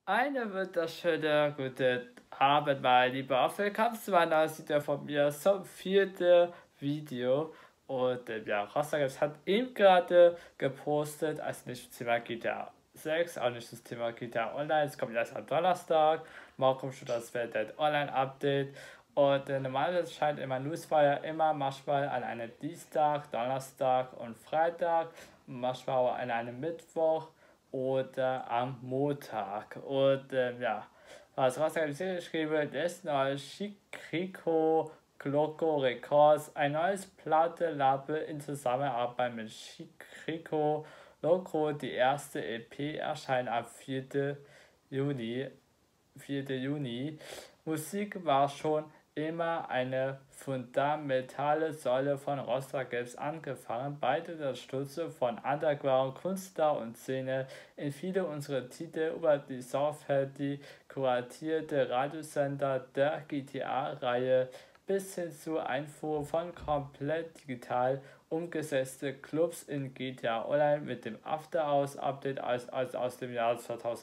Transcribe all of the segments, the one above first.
Eine wunderschöne gute Abend, mein Lieber. Willkommen zu einer neuen Video von mir zum vierten Video. Und ja, Rostags hat eben gerade gepostet, also nicht das Thema GTA 6, auch nicht das Thema GTA Online. Es kommt erst am Donnerstag. Morgen kommt schon das Red Dead Online Update. Und normalerweise scheint immer Newsfire immer manchmal an einem Dienstag, Donnerstag und Freitag, manchmal auch an einem Mittwoch oder am Montag. Und ja, was Rostock geschrieben ist, neues Chicrico Gloco Records, ein neues Plattenlabel in Zusammenarbeit mit Chicrico Loco. Die erste EP erscheint am 4. Juni. 4. Juni. Musik war schon immer eine fundamentale Säule von Rostock Games angefangen, beide der Stütze von Underground, Künstler und Szene in viele unserer Titel über die sorgfältig kuratierte Radiosender der GTA-Reihe bis hin zur Einfuhr von komplett digital umgesetzte Clubs in GTA Online mit dem After Hours Update aus dem Jahr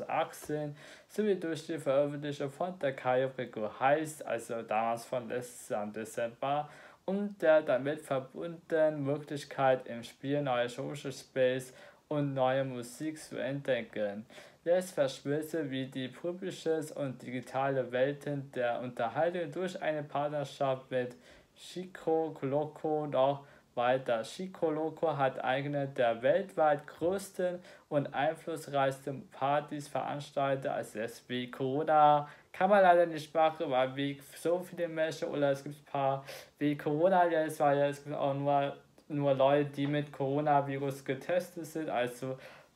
2018 sowie durch die Veröffentlichung von der Cayo Rico Heist, also damals von letztes Jahr im Dezember, und der damit verbundenen Möglichkeit im Spiel neue Social Space und neue Musik zu entdecken. Jetzt verschmilzt wie die publisches und digitale Welten der Unterhaltung durch eine Partnerschaft mit Chico Loco noch weiter. Chico Loco hat eine der weltweit größten und einflussreichsten Partys veranstaltet als das wie Corona. Kann man leider nicht machen, weil wie so viele Menschen oder es gibt ein paar wie Corona jetzt, weil es gibt auch nur Leute, die mit Coronavirus getestet sind, also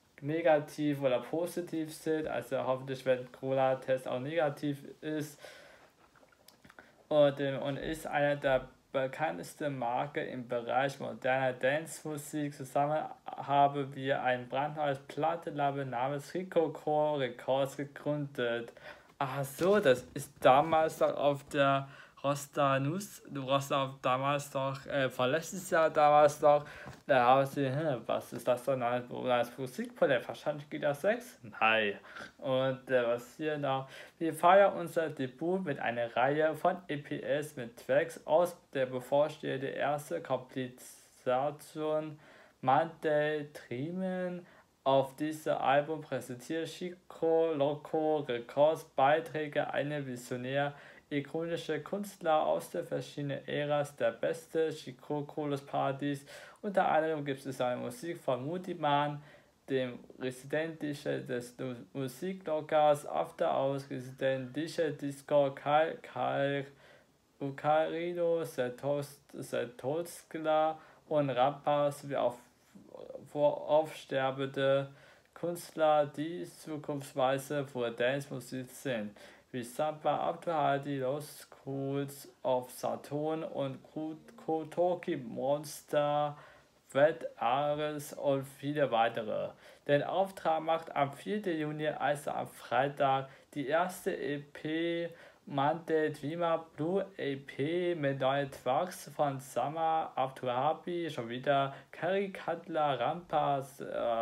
negativ oder positiv sind. Also hoffentlich, wenn Corona-Test auch negativ ist. Und ist eine der bekanntesten Marken im Bereich moderner Dance-Musik. Zusammen haben wir ein brandneues Plattenlabel namens Rico Core Records gegründet. Ach so, das ist damals noch auf der Rosta News, du Rosta damals doch, von letztes Jahr damals doch, da haben sie, was ist das denn als Musikprojekt? Wahrscheinlich geht das 6? Nein. Und was hier noch? Wir feiern unser Debüt mit einer Reihe von EPS mit Tracks aus der bevorstehenden erste Kompilation Monday Dreamen. Auf diesem Album präsentiert Chico Loco Records Beiträge einer visionär ikonische Künstler aus den verschiedenen Äras der beste Chico Colos Partys. Unter anderem gibt es eine Musik von Moody Man, dem Resident DJ des Musiklockers After Hours, Resident DJ Disco, Karl Ocarino, Setoskla und Rapper sowie auch aufsterbende Künstler, die zukunftsweise für Dance-Musik sind, wie Samba Abdulhadi, Los Schools of Saturn und Kotoki Monster, Red Ares und viele weitere. Den Auftrag macht am 4. Juni, also am Freitag, die erste EP Monday Dreamer Blue EP mit neuen Tracks von Summer Abdulhabi, schon wieder Kerry Cutler, Rampas,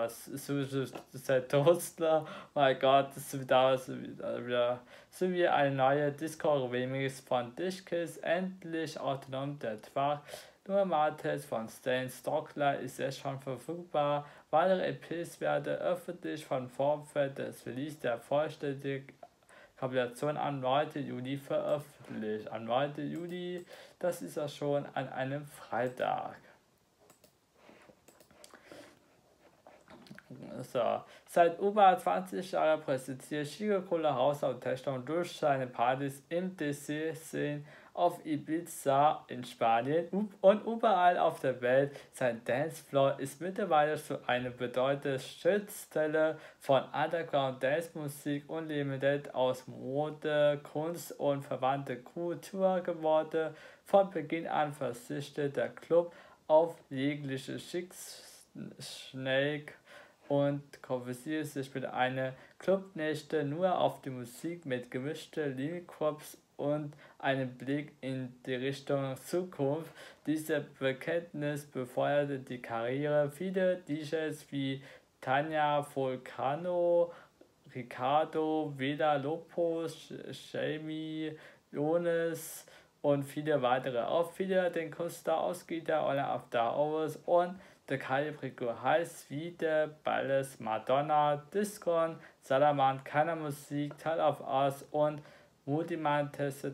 Toastler, mein Gott, das ist wieder, sowie eine neue Disco-Remix von Dishkiss, endlich autonom der Track. Nur Martels von Stan Stockler ist jetzt schon verfügbar. Weitere EPs werden öffentlich von Vorfeld des Release der vollständigen Kompilation am 9. Juli veröffentlicht. Am 9. Juli, das ist ja schon an einem Freitag. So. Seit über 20 Jahren präsentiert Chico Cola House of Techno durch seine Partys im DC-Szene auf Ibiza in Spanien und überall auf der Welt. Sein Dancefloor ist mittlerweile zu einer bedeutenden Schnittstelle von Underground Dance Musik und Limited aus Mode, Kunst und verwandte Kultur geworden. Von Beginn an verzichtet der Club auf jegliche Schickschneck und konzentriert sich mit einer Clubnächte nur auf die Musik mit gemischten Liedkorps und einem Blick in die Richtung Zukunft. Diese Bekenntnis befeuerte die Karriere vieler DJs wie Tanja Volcano, Ricardo, Vela Lopez, Jamie, Jonas und viele weitere. Auch viele den Künstler aus Guitar oder After Hours und The Calibrico heißt wie der Balles, Madonna, Discon, Salaman, Keiner Musik, Teil of Us und Multiman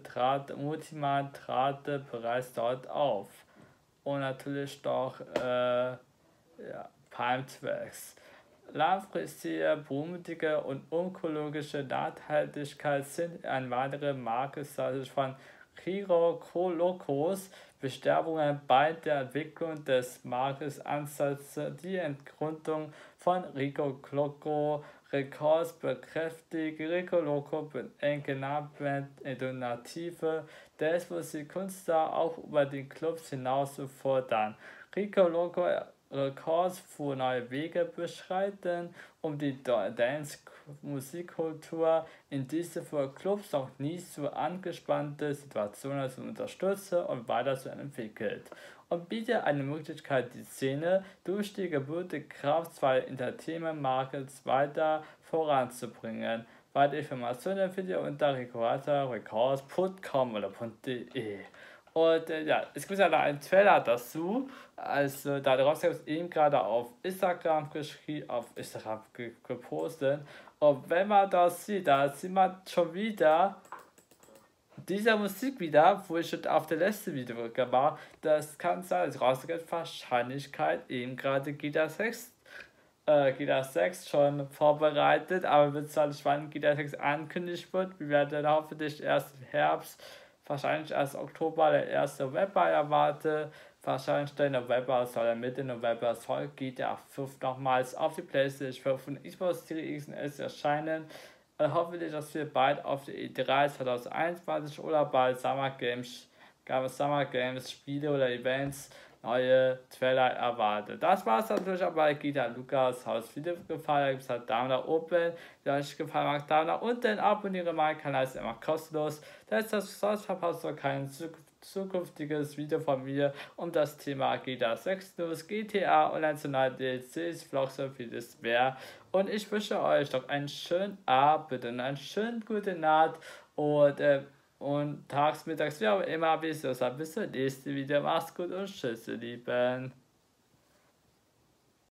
trat bereits dort auf. Und natürlich doch ja, Palm Tracks. Langfristige, brummige und ökologische Nachhaltigkeit sind eine weitere Markenzeichen von Locos. Bewerbungen bei der Entwicklung des Markenansatzes. Die Entgründung von Rico Loco Records bekräftigt Rico Loco Band Donative des Musikkünstler auch über die Clubs hinaus zu fordern. Rico Loco Records für neue Wege beschreiten, um die Dance-Musikkultur in diese für Clubs noch nie so angespannte Situation zu unterstützen und weiterzuentwickeln. Und bietet eine Möglichkeit, die Szene durch die gebürtige Kraft zwei Entertainment-Markets weiter voranzubringen. Weitere Informationen findet ihr unter records.com oder .de. Und ja, es gibt ja da einen Trailer dazu. Also, da der Rockstar ist eben gerade auf Instagram gepostet. Und wenn man das sieht, da sieht man schon wieder diese Musik wieder, wo ich schon auf der letzten Video gemacht. Das kann sein, dass Rockstar Wahrscheinlichkeit eben gerade GTA 6 schon vorbereitet, aber wird zwar nicht, wann GTA 6 ankündigt wird. Wir werden hoffentlich erst im Herbst, wahrscheinlich erst Oktober, der 1. November erwarte. Wahrscheinlich der November soll Mitte November soll GTA 5 nochmals auf die PlayStation 5 und Xbox Series X und S erscheinen. Hoffentlich, dass wir bald auf der E3 2021 oder bei Summer Games Spiele oder Events neue Trailer erwartet. Das war es natürlich auch bei Gita Lukas Haus. Video gefallen, gibt es Daumen nach oben. Wenn euch gefallen mag, Daumen nach unten, abonniere meinen Kanal, ist immer kostenlos. Sonst verpasst ihr kein zukünftiges Video von mir um das Thema GTA 6 News, GTA und nationale DLCs, Vlogs und vieles mehr. Und ich wünsche euch doch einen schönen Abend und einen schönen guten Nacht und tags, mittags, wie auch immer, bis zum nächsten Video. Macht's gut und tschüss, ihr Lieben.